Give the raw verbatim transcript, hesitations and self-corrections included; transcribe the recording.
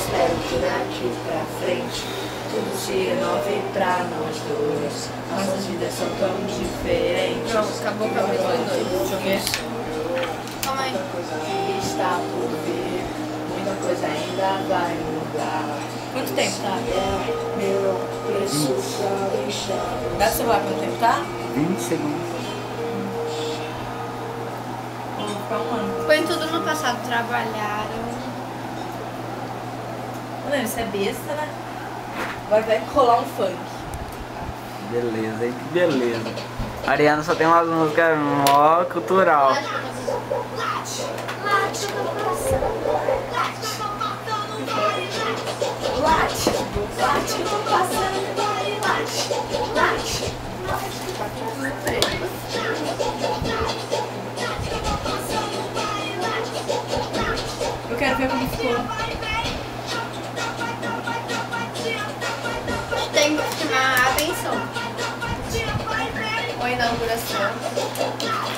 espero que daqui pra frente tudo se renove pra nós dois. Nossas vidas são tão diferentes. Pronto, acabou o capítulo dois. Deixa eu ver. Calma aí. Está por vir, muita coisa ainda vai mudar. Quanto tempo tá? É meu preço pra deixar. Dá o celular quanto tempo tá? vinte segundos. Vamos ficar um ano. Põe tudo no passado, trabalharam. Mano, isso é besta, né? Vai, vai rolar um funk. Beleza, hein? Que beleza. A Ariana só tem umas músicas mó cultural. Late, late no passado. Late, late, tô passando, vai, late, late, Eu quero ver como ficou. Tem que chamar a atenção. Ou inauguração.